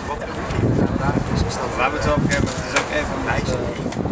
We hebben het wel op een gegeven moment, het is ook even een meisje.